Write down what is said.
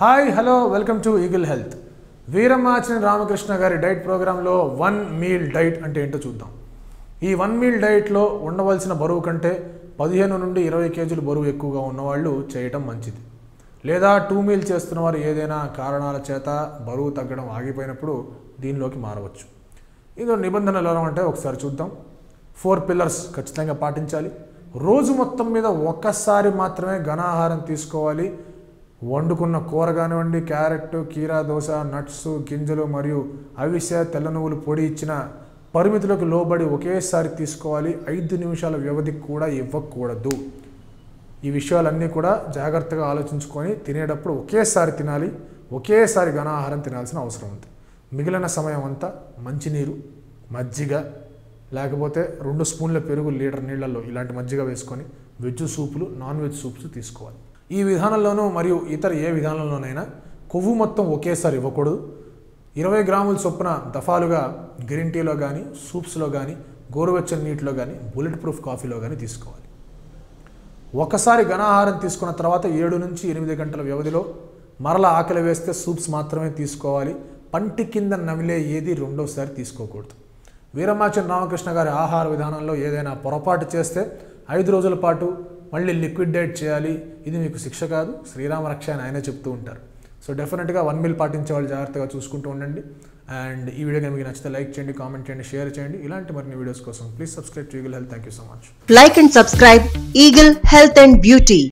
Hi hello welcome to Eagle Health. Veeramachineni Ramakrishna గారి diet ప్రోగ్రాంలో 1 meal diet అంటే ఏంటో చూద్దాం. ఈ 1 మీల్ డైట్లో ఉండవలసిన బరువు కంటే 15 నుండి 20 కేజీలు బరువు ఎక్కువగా ఉన్నవాళ్ళు చేయటం మంచిది. లేదా 2 మీల్ చేస్తున్న వారు ఏదైనా కారణాల చేత బరువు తగ్గడం ఆగిపోయినప్పుడు దీనిలోకి మారవచ్చు. ఇందులో నిబంధనలు ఎలా అంటే ఒకసారి చూద్దాం. 4 పిల్లర్స్ ఖచ్చితంగా పాటించాలి. రోజు మొత్తం మీద ఒక్కసారి మాత్రమే ఘనాహారం తీసుకోవాలి. వండుకున్న కూర కానివ్వండి, క్యారెట్, కీరా దోస, నట్స్, గింజలు మరియు అవిసె, తెల్ల నువ్వులు పొడి ఇచ్చిన పరిమితులకు లోబడి ఒకేసారి తీసుకోవాలి. 5 నిమిషాల వ్యవధి కూడా ఇవ్వకూడదు. ఈ విషయాలన్నీ కూడా జాగ్రత్తగా ఆలోచించుకొని తినేటప్పుడు ఒకేసారి తినాలి. ఒకేసారి ఘనాహారం తినాల్సిన అవసరం ఉంది. మిగిలిన సమయం అంతా మంచినీరు, మజ్జిగ, లేకపోతే 2 స్పూన్ల పెరుగు లీటర్ నీళ్లలో ఇలాంటి మజ్జిగ వేసుకొని వెజ్ సూపులు, నాన్ వెజ్ సూప్స్ తీసుకోవాలి. ఈ విధానంలోనూ మరియు ఇతర ఏ విధానంలోనైనా కొవ్వు మొత్తం ఒకేసారి ఇవ్వకూడదు. 20 గ్రాముల చొప్పున దఫాలుగా గ్రీన్ టీలో కానీ, సూప్స్లో కానీ, గోరువెచ్చని నీటిలో కానీ, బుల్లెట్ ప్రూఫ్ కాఫీలో కానీ తీసుకోవాలి. ఒకసారి ఘనాహారం తీసుకున్న తర్వాత 7 నుంచి 8 గంటల వ్యవధిలో మరలా ఆకలి వేస్తే సూప్స్ మాత్రమే తీసుకోవాలి. పంటి కింద నమిలే ఏది రెండోసారి తీసుకోకూడదు. వీరమాచినేని రామకృష్ణ గారి ఆహార విధానంలో ఏదైనా పొరపాటు చేస్తే 5 రోజుల పాటు మళ్ళీ లిక్విడ్ డైట్ చేయాలి. ఇది మీకు శిక్ష కాదు, శ్రీరామ రక్ష అని ఆయనే చెప్తూ ఉంటారు. సో డెఫినెట్గా 1 మీల్ పాటించే వాళ్ళు జాగ్రత్తగా చూసుకుంటూ ఉండండి. అండ్ ఈ వీడియో మీకు నచ్చితే లైక్ చేయండి, కామెంట్ చేయండి, షేర్ చేయండి. ఇలాంటి మరిన్ని వీడియోస్ కోసం please subscribe to Eagle Health. Thank you so much. Like and subscribe Eagle Health and Beauty.